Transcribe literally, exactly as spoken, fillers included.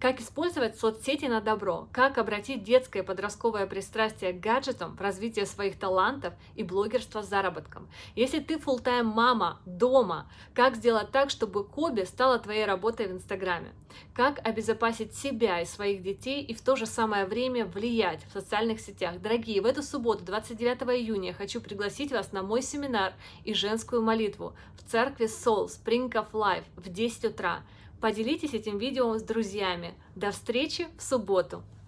Как использовать соцсети на добро? Как обратить детское и подростковое пристрастие к гаджетам в развитие своих талантов и блогерство с заработком? Если ты фулл-тайм мама дома, как сделать так, чтобы хобби стало твоей работой в Инстаграме? Как обезопасить себя и своих детей и в то же самое время влиять в социальных сетях? Дорогие, в эту субботу, двадцать девятого июня, я хочу пригласить вас на мой семинар и женскую молитву в церкви Soul Spring of Life в десять утра. Поделитесь этим видео с друзьями. До встречи в субботу!